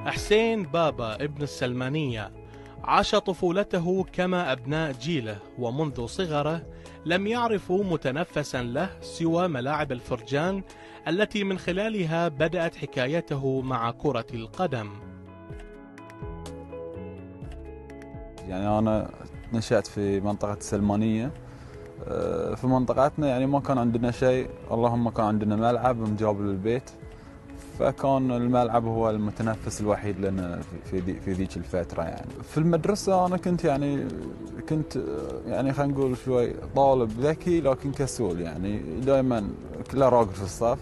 حسين بابا ابن السلمانية عاش طفولته كما أبناء جيله، ومنذ صغره لم يعرفوا متنفسا له سوى ملاعب الفرجان التي من خلالها بدأت حكايته مع كرة القدم. يعني أنا نشأت في منطقة السلمانية. في منطقتنا يعني ما كان عندنا شيء، اللهم كان عندنا ملعب مجاوب للبيت، فكان الملعب هو المتنفس الوحيد لنا في ذيك الفترة. يعني في المدرسة أنا كنت يعني خلينا نقول شوي طالب ذكي لكن كسول، يعني دائما كله راقد في الصف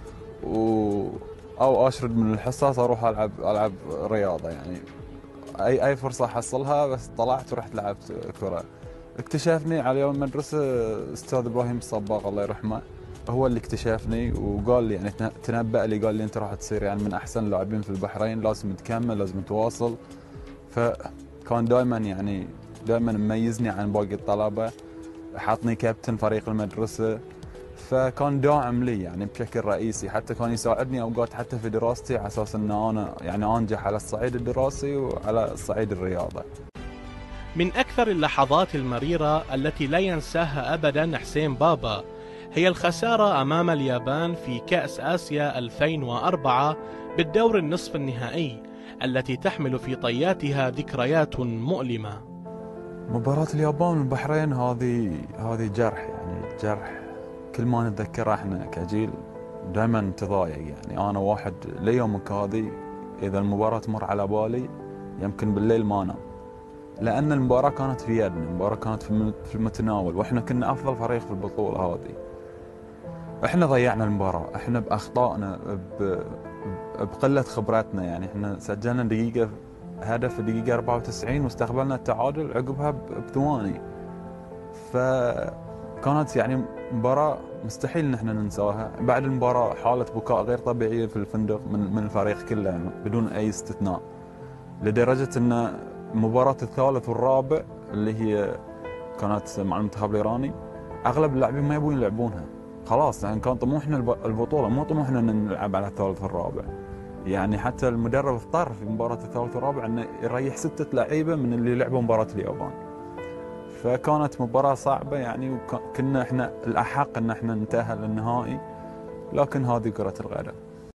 أو أشرد من الحصص أروح ألعب رياضة. يعني أي فرصة أحصلها بس طلعت ورحت لعبت كرة. اكتشفني على يوم المدرسة أستاذ إبراهيم الصباغ الله يرحمه، هو اللي اكتشفني وقال لي، يعني تنبأ لي، قال لي أنت راح تصير يعني من أحسن اللاعبين في البحرين، لازم تكمل، لازم تواصل. فكان دائما مميزني عن باقي الطلبة، حطني كابتن فريق المدرسة، فكان داعم لي يعني بشكل رئيسي. حتى كان يساعدني أوقات حتى في دراستي على أساس أن أنا يعني أنجح على الصعيد الدراسي وعلى الصعيد الرياضة. من أكثر اللحظات المريرة التي لا ينساها أبدا حسين بابا هي الخسارة أمام اليابان في كأس آسيا 2004 بالدور النصف النهائي، التي تحمل في طياتها ذكريات مؤلمة. مباراة اليابان والبحرين هذه جرح، يعني جرح كل ما نتذكره احنا كجيل دائما تضايق. يعني انا واحد ليومك هذه اذا المباراة تمر على بالي يمكن بالليل ما انام، لان المباراة كانت في يدنا، المباراة كانت في المتناول، واحنا كنا افضل فريق في البطولة هذه. احنا ضيعنا المباراة، احنا باخطائنا، بقلة خبرتنا. يعني احنا سجلنا هدف في دقيقة 94 واستقبلنا التعادل عقبها بثواني. فكانت يعني مباراة مستحيل ان احنا ننساها. بعد المباراة حالة بكاء غير طبيعية في الفندق من الفريق كله بدون اي استثناء، لدرجة ان مباراة الثالث والرابع اللي هي كانت مع المنتخب الايراني اغلب اللاعبين ما يبون يلعبونها. خلاص يعني كان طموحنا البطولة، مو طموحنا ان نلعب على الثالث والرابع. يعني حتى المدرب اضطر في مباراة الثالث والرابع انه يريح 6 لعيبة من اللي لعبوا مباراة اليابان. فكانت مباراة صعبة يعني، وكنا احنا الأحق ان احنا نتأهل للنهائي، لكن هذه كرة القدم.